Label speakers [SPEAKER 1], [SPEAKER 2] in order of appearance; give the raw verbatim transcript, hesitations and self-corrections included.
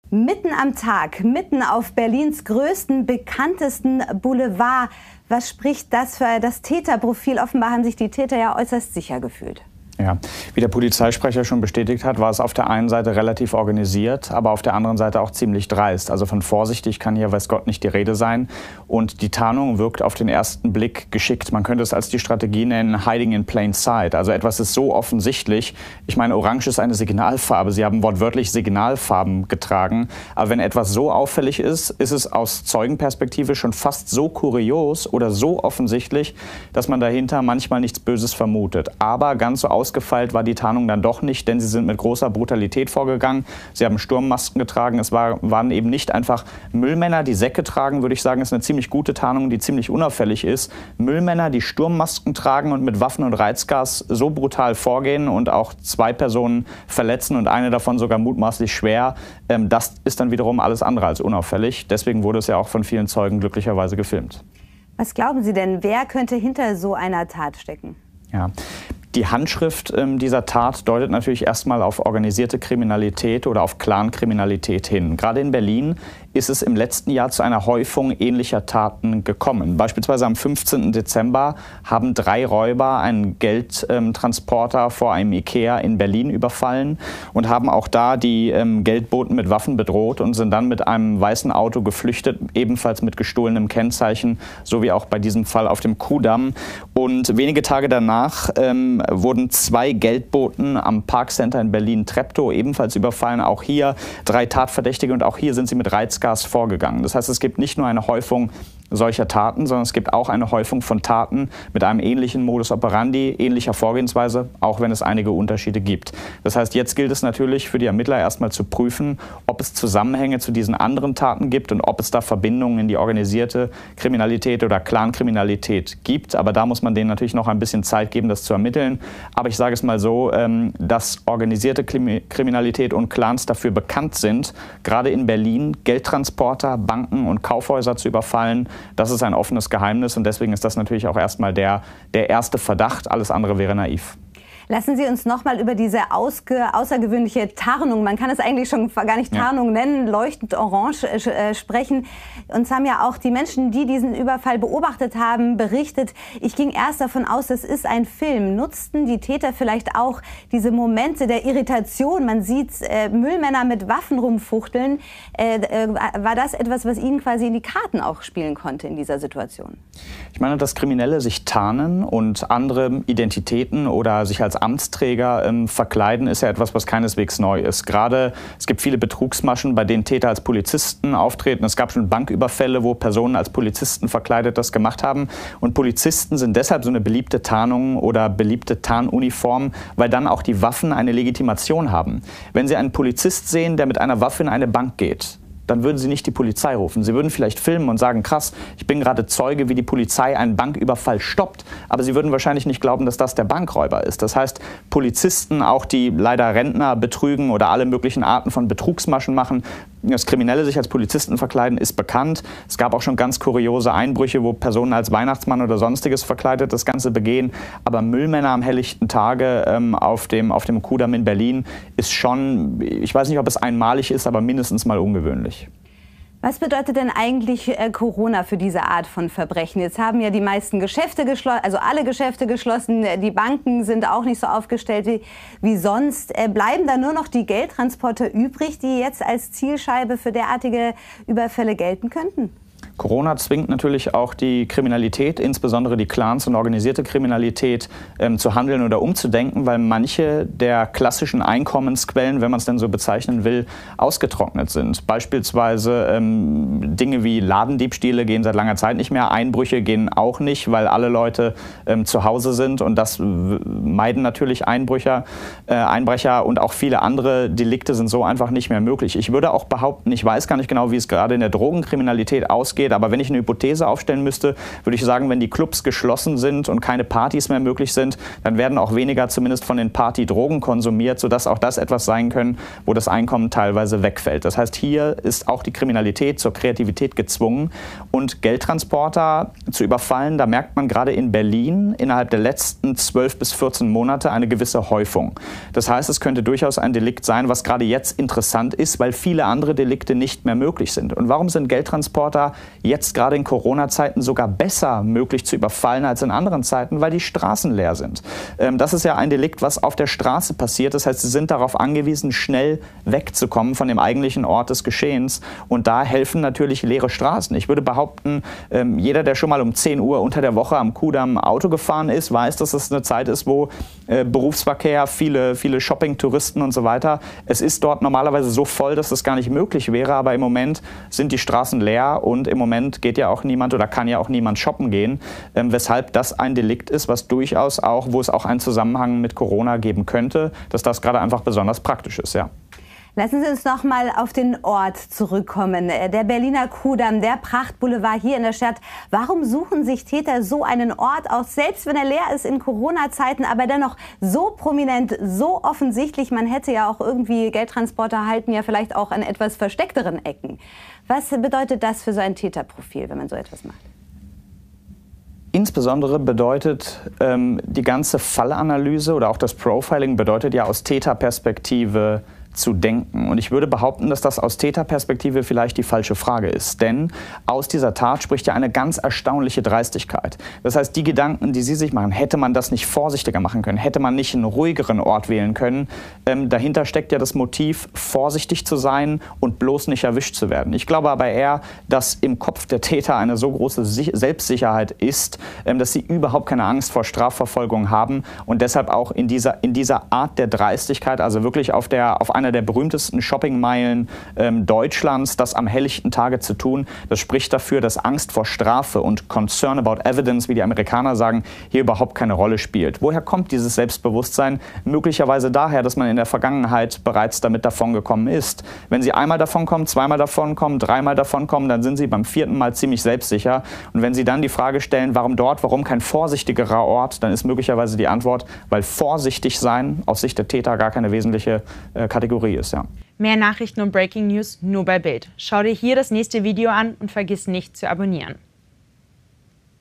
[SPEAKER 1] Mitten am Tag, mitten auf Berlins größten, bekanntesten Boulevard. Was spricht das für das Täterprofil? Offenbar haben sich die Täter ja äußerst sicher gefühlt.
[SPEAKER 2] Ja, wie der Polizeisprecher schon bestätigt hat, war es auf der einen Seite relativ organisiert, aber auf der anderen Seite auch ziemlich dreist. Also von vorsichtig kann hier, weiß Gott, nicht die Rede sein. Und die Tarnung wirkt auf den ersten Blick geschickt. Man könnte es als die Strategie nennen, hiding in plain sight. Also etwas ist so offensichtlich. Ich meine, Orange ist eine Signalfarbe. Sie haben wortwörtlich Signalfarben getragen. Aber wenn etwas so auffällig ist, ist es aus Zeugenperspektive schon fast so kurios oder so offensichtlich, dass man dahinter manchmal nichts Böses vermutet. Aber ganz so aus Ausgefeilt war die Tarnung dann doch nicht, denn sie sind mit großer Brutalität vorgegangen. Sie haben Sturmmasken getragen. Es war, waren eben nicht einfach Müllmänner, die Säcke tragen, würde ich sagen, ist eine ziemlich gute Tarnung, die ziemlich unauffällig ist. Müllmänner, die Sturmmasken tragen und mit Waffen und Reizgas so brutal vorgehen und auch zwei Personen verletzen und eine davon sogar mutmaßlich schwer. Ähm, das ist dann wiederum alles andere als unauffällig. Deswegen wurde es ja auch von vielen Zeugen glücklicherweise gefilmt.
[SPEAKER 1] Was glauben Sie denn, wer könnte hinter so einer Tat stecken?
[SPEAKER 2] Ja. Die Handschrift ähm, dieser Tat deutet natürlich erstmal auf organisierte Kriminalität oder auf Clankriminalität hin. Gerade in Berlin ist es im letzten Jahr zu einer Häufung ähnlicher Taten gekommen. Beispielsweise am fünfzehnten Dezember haben drei Räuber einen Geldtransporter vor einem Ikea in Berlin überfallen und haben auch da die ähm, Geldboten mit Waffen bedroht und sind dann mit einem weißen Auto geflüchtet, ebenfalls mit gestohlenem Kennzeichen, so wie auch bei diesem Fall auf dem Kudamm. Und wenige Tage danach ähm, wurden zwei Geldboten am Parkcenter in Berlin-Treptow ebenfalls überfallen. Auch hier drei Tatverdächtige und auch hier sind sie mit Reizgas vorgegangen. Das heißt, es gibt nicht nur eine Häufung solcher Taten, sondern es gibt auch eine Häufung von Taten mit einem ähnlichen Modus operandi, ähnlicher Vorgehensweise, auch wenn es einige Unterschiede gibt. Das heißt, jetzt gilt es natürlich für die Ermittler erstmal zu prüfen, ob es Zusammenhänge zu diesen anderen Taten gibt und ob es da Verbindungen in die organisierte Kriminalität oder Clankriminalität gibt. Aber da muss man denen natürlich noch ein bisschen Zeit geben, das zu ermitteln. Aber ich sage es mal so, dass organisierte Kriminalität und Clans dafür bekannt sind, gerade in Berlin Geldtransporter, Banken und Kaufhäuser zu überfallen. Das ist ein offenes Geheimnis und deswegen ist das natürlich auch erstmal der, der erste Verdacht. Alles andere wäre naiv.
[SPEAKER 1] Lassen Sie uns noch mal über diese außergewöhnliche Tarnung, man kann es eigentlich schon gar nicht Tarnung ja. nennen, leuchtend orange äh, sprechen. Uns haben ja auch die Menschen, die diesen Überfall beobachtet haben, berichtet. Ich ging erst davon aus, das ist ein Film. Nutzten die Täter vielleicht auch diese Momente der Irritation? Man sieht äh, Müllmänner mit Waffen rumfuchteln. Äh, äh, war das etwas, was Ihnen quasi in die Karten auch spielen konnte in dieser Situation?
[SPEAKER 2] Ich meine, dass Kriminelle sich tarnen und andere Identitäten oder sich als Amtsträger ähm, verkleiden, ist ja etwas, was keineswegs neu ist. Gerade es gibt viele Betrugsmaschen, bei denen Täter als Polizisten auftreten. Es gab schon Banküberfälle, wo Personen als Polizisten verkleidet das gemacht haben. Und Polizisten sind deshalb so eine beliebte Tarnung oder beliebte Tarnuniform, weil dann auch die Waffen eine Legitimation haben. Wenn Sie einen Polizist sehen, der mit einer Waffe in eine Bank geht, dann würden Sie nicht die Polizei rufen. Sie würden vielleicht filmen und sagen, krass, ich bin gerade Zeuge, wie die Polizei einen Banküberfall stoppt. Aber Sie würden wahrscheinlich nicht glauben, dass das der Bankräuber ist. Das heißt, Polizisten, auch die leider Rentner betrügen oder alle möglichen Arten von Betrugsmaschen machen, dass Kriminelle sich als Polizisten verkleiden, ist bekannt. Es gab auch schon ganz kuriose Einbrüche, wo Personen als Weihnachtsmann oder sonstiges verkleidet das Ganze begehen. Aber Müllmänner am helllichten Tage ähm, auf dem, auf dem Kudamm in Berlin ist schon, ich weiß nicht, ob es einmalig ist, aber mindestens mal ungewöhnlich.
[SPEAKER 1] Was bedeutet denn eigentlich äh, Corona für diese Art von Verbrechen? Jetzt haben ja die meisten Geschäfte geschlossen, also alle Geschäfte geschlossen. Die Banken sind auch nicht so aufgestellt wie, wie sonst. Äh, bleiben da nur noch die Geldtransporter übrig, die jetzt als Zielscheibe für derartige Überfälle gelten könnten?
[SPEAKER 2] Corona zwingt natürlich auch die Kriminalität, insbesondere die Clans und organisierte Kriminalität, ähm, zu handeln oder umzudenken, weil manche der klassischen Einkommensquellen, wenn man es denn so bezeichnen will, ausgetrocknet sind. Beispielsweise ähm, Dinge wie Ladendiebstähle gehen seit langer Zeit nicht mehr, Einbrüche gehen auch nicht, weil alle Leute ähm, zu Hause sind und das meiden natürlich Einbrücher, äh, Einbrecher und auch viele andere Delikte sind so einfach nicht mehr möglich. Ich würde auch behaupten, ich weiß gar nicht genau, wie es gerade in der Drogenkriminalität ausgeht, Kriminalität. Aber wenn ich eine Hypothese aufstellen müsste, würde ich sagen, wenn die Clubs geschlossen sind und keine Partys mehr möglich sind, dann werden auch weniger zumindest von den Partydrogen konsumiert, sodass auch das etwas sein können, wo das Einkommen teilweise wegfällt. Das heißt, hier ist auch die Kriminalität zur Kreativität gezwungen. Und Geldtransporter zu überfallen, da merkt man gerade in Berlin innerhalb der letzten zwölf bis vierzehn Monate eine gewisse Häufung. Das heißt, es könnte durchaus ein Delikt sein, was gerade jetzt interessant ist, weil viele andere Delikte nicht mehr möglich sind. Und warum sind Geldtransporter jetzt gerade in Corona-Zeiten sogar besser möglich zu überfallen als in anderen Zeiten? Weil die Straßen leer sind. Ähm, das ist ja ein Delikt, was auf der Straße passiert. Das heißt, sie sind darauf angewiesen, schnell wegzukommen von dem eigentlichen Ort des Geschehens. Und da helfen natürlich leere Straßen. Ich würde behaupten, ähm, jeder, der schon mal um zehn Uhr unter der Woche am Kudamm Auto gefahren ist, weiß, dass es eine Zeit ist, wo äh, Berufsverkehr, viele, viele Shopping-Touristen und so weiter, es ist dort normalerweise so voll, dass das gar nicht möglich wäre, aber im Moment sind die Straßen leer und im Moment geht ja auch niemand oder kann ja auch niemand shoppen gehen, ähm, weshalb das ein Delikt ist, was durchaus auch, wo es auch einen Zusammenhang mit Corona geben könnte, dass das gerade einfach besonders praktisch ist, ja.
[SPEAKER 1] Lassen Sie uns noch mal auf den Ort zurückkommen. Der Berliner Kudamm, der Prachtboulevard hier in der Stadt. Warum suchen sich Täter so einen Ort aus, selbst wenn er leer ist in Corona-Zeiten, aber dennoch so prominent, so offensichtlich? Man hätte ja auch irgendwie, Geldtransporter halten ja vielleicht auch an etwas versteckteren Ecken. Was bedeutet das für so ein Täterprofil, wenn man so etwas macht?
[SPEAKER 2] Insbesondere bedeutet ähm, die ganze Fallanalyse oder auch das Profiling bedeutet ja aus Täterperspektive zu denken. Und ich würde behaupten, dass das aus Täterperspektive vielleicht die falsche Frage ist. Denn aus dieser Tat spricht ja eine ganz erstaunliche Dreistigkeit. Das heißt, die Gedanken, die Sie sich machen, hätte man das nicht vorsichtiger machen können, hätte man nicht einen ruhigeren Ort wählen können. Ähm, dahinter steckt ja das Motiv, vorsichtig zu sein und bloß nicht erwischt zu werden. Ich glaube aber eher, dass im Kopf der Täter eine so große Selbstsicherheit ist, ähm, dass sie überhaupt keine Angst vor Strafverfolgung haben und deshalb auch in dieser, in dieser Art der Dreistigkeit, also wirklich auf, der, auf einer der berühmtesten Shoppingmeilen ähm, Deutschlands, das am helllichten Tage zu tun. Das spricht dafür, dass Angst vor Strafe und Concern about Evidence, wie die Amerikaner sagen, hier überhaupt keine Rolle spielt. Woher kommt dieses Selbstbewusstsein? Möglicherweise daher, dass man in der Vergangenheit bereits damit davongekommen ist. Wenn Sie einmal davonkommen, zweimal davonkommen, dreimal davonkommen, dann sind Sie beim vierten Mal ziemlich selbstsicher. Und wenn Sie dann die Frage stellen, warum dort, warum kein vorsichtigerer Ort, dann ist möglicherweise die Antwort, weil vorsichtig sein aus Sicht der Täter gar keine wesentliche äh, Kategorie ist, ja.
[SPEAKER 3] Mehr Nachrichten und Breaking News nur bei Bild. Schau dir hier das nächste Video an und vergiss nicht zu abonnieren.